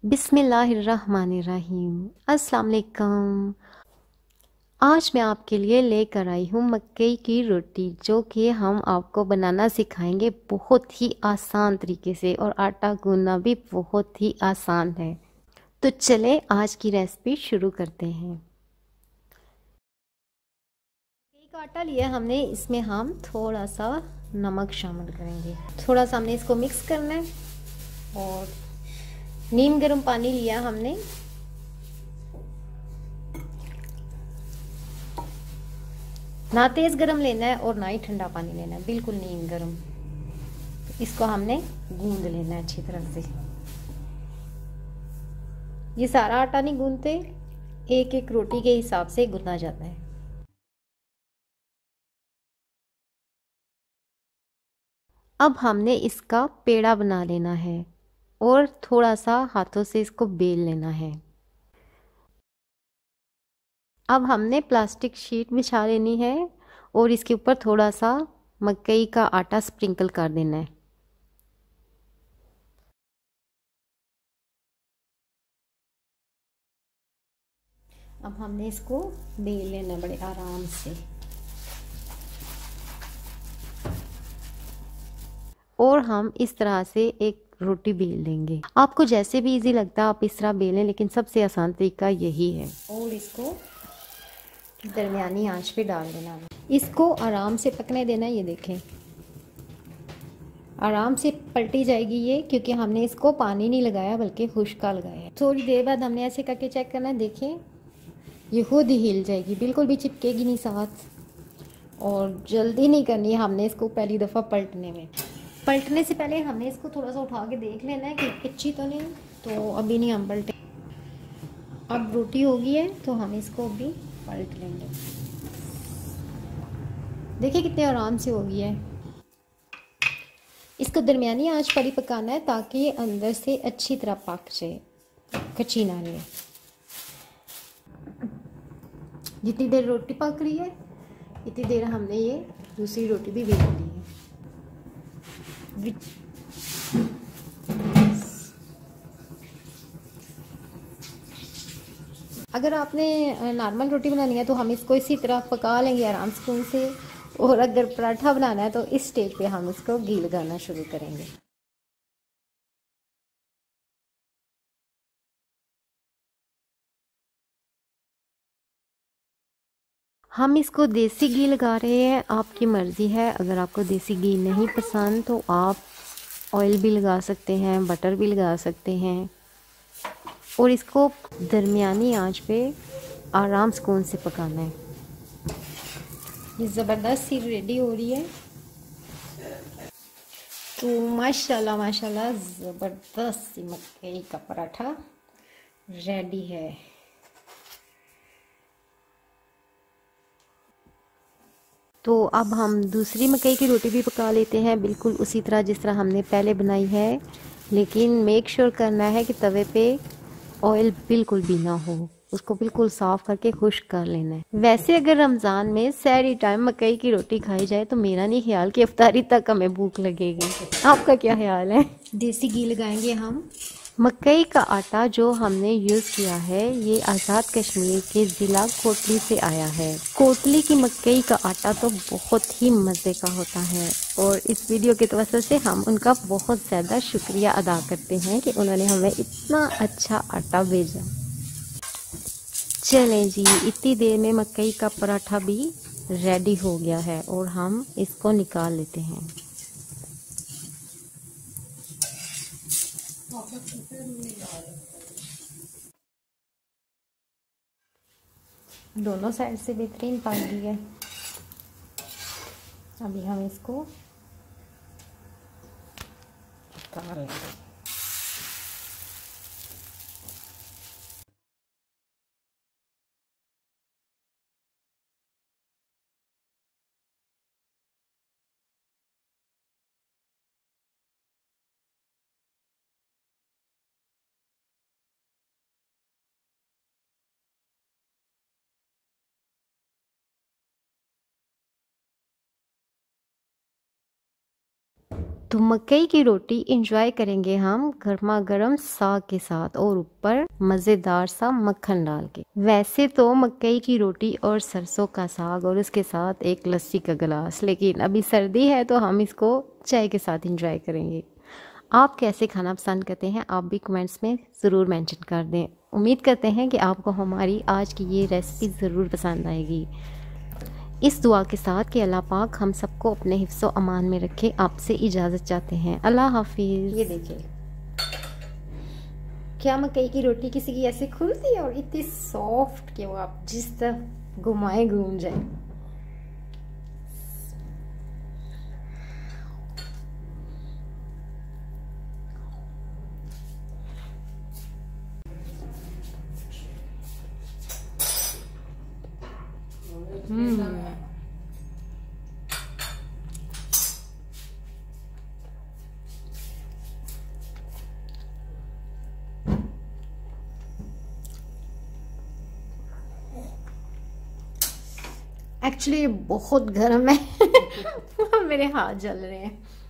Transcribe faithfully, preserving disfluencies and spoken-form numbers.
बिस्मिल्लाहिर्रहमानिर्रहीम। अस्सलाम वालेकुम। आज मैं आपके लिए लेकर आई हूँ मकई की रोटी, जो कि हम आपको बनाना सिखाएंगे बहुत ही आसान तरीके से, और आटा गूंदना भी बहुत ही आसान है। तो चलें आज की रेसिपी शुरू करते हैं। मकई का आटा लिया हमने, इसमें हम थोड़ा सा नमक शामिल करेंगे। थोड़ा सा हमने इसको मिक्स करना है। और नीम गर्म पानी लिया हमने, ना तेज़ गरम लेना है और ना ही ठंडा पानी लेना है, बिल्कुल नीम गरम। इसको हमने गूंद लेना है अच्छी तरह से। ये सारा आटा नहीं गूंदते, एक एक रोटी के हिसाब से गूंदा जाता है। अब हमने इसका पेड़ा बना लेना है और थोड़ा सा हाथों से इसको बेल लेना है। अब हमने प्लास्टिक शीट बिछा लेनी है और इसके ऊपर थोड़ा सा मकई का आटा स्प्रिंकल कर देना है। अब हमने इसको बेल लेना बड़े आराम से, और हम इस तरह से एक रोटी बेल लेंगे। आपको जैसे भी इजी लगता है आप इस तरह बेलें, लेकिन सबसे आसान तरीका यही है। और इसको दरमियानी आंच पे डाल देना, इसको आराम से पकने देना। ये देखें आराम से पलटी जाएगी ये, क्योंकि हमने इसको पानी नहीं लगाया बल्कि खुश्का लगाया है। थोड़ी देर बाद हमने ऐसे करके चेक करना है। देखें ये खुद ही हिल जाएगी, बिल्कुल भी चिपकेगी नहीं साथ। और जल्दी नहीं करनी है हमने इसको पहली दफ़ा पलटने में। पलटने से पहले हमने इसको थोड़ा सा उठा के देख लेना है कि कच्ची तो नहीं। तो अभी नहीं हम पलटे। अब रोटी हो गई है तो हम इसको भी पलट लेंगे। देखिए कितने आराम से हो गया है। इसको दरमियानी आंच पर ही पकाना है ताकि ये अंदर से अच्छी तरह पक जाए, कच्ची ना रहे। जितनी देर रोटी पक रही है इतनी देर हमने ये दूसरी रोटी भी बेल ली है। अगर आपने नॉर्मल रोटी बनानी है तो हम इसको इसी तरह पका लेंगे आराम स्पून से। और अगर पराठा बनाना है तो इस स्टेज पे हम इसको घी लगाना शुरू करेंगे। हम इसको देसी घी लगा रहे हैं, आपकी मर्ज़ी है। अगर आपको देसी घी नहीं पसंद तो आप ऑयल भी लगा सकते हैं, बटर भी लगा सकते हैं। और इसको दरमियानी आंच पे आराम सुकून से पकाना है। ये ज़बरदस्त सी रेडी हो रही है। तो माशाल्लाह माशाल्लाह ज़बरदस्त सी मकई का पराठा रेडी है। तो अब हम दूसरी मकई की रोटी भी पका लेते हैं, बिल्कुल उसी तरह जिस तरह हमने पहले बनाई है। लेकिन मेक श्योर करना है कि तवे पे ऑयल बिल्कुल भी ना हो, उसको बिल्कुल साफ़ करके खुश्क कर लेना है। वैसे अगर रमज़ान में सहरी टाइम मकई की रोटी खाई जाए तो मेरा नहीं ख्याल कि इफ्तारी तक हमें भूख लगेगी। आपका क्या ख्याल है? देसी घी लगाएंगे हम। मकई का आटा जो हमने यूज़ किया है ये आज़ाद कश्मीर के ज़िला कोटली से आया है। कोटली की मकई का आटा तो बहुत ही मज़े का होता है, और इस वीडियो के तवज्जो से हम उनका बहुत ज़्यादा शुक्रिया अदा करते हैं कि उन्होंने हमें इतना अच्छा आटा भेजा। चलें जी, इतनी देर में मकई का पराठा भी रेडी हो गया है और हम इसको निकाल लेते हैं। दोनों साइड से बेहतरीन पक गई है। अभी हम इसको उतार लेंगे। तो मकई की रोटी इंजॉय करेंगे हम गर्मा गर्म साग के साथ और ऊपर मज़ेदार सा मक्खन डाल के। वैसे तो मकई की रोटी और सरसों का साग और उसके साथ एक लस्सी का गिलास, लेकिन अभी सर्दी है तो हम इसको चाय के साथ इंजॉय करेंगे। आप कैसे खाना पसंद करते हैं आप भी कमेंट्स में ज़रूर मेंशन कर दें। उम्मीद करते हैं कि आपको हमारी आज की ये रेसिपी ज़रूर पसंद आएगी। इस दुआ के साथ कि अल्लाह पाक हम सबको अपने हिफ्ज़ो अमान में रखे, आपसे इजाज़त चाहते हैं। अल्लाह हाफिज़। ये देखिए क्या मकई की रोटी किसी की ऐसे खुलती है और इतनी सॉफ्ट कि वो आप जिस तरह घुमाए घूम जाए। हम्म एक्चुअली बहुत गर्म है मेरे हाथ जल रहे हैं।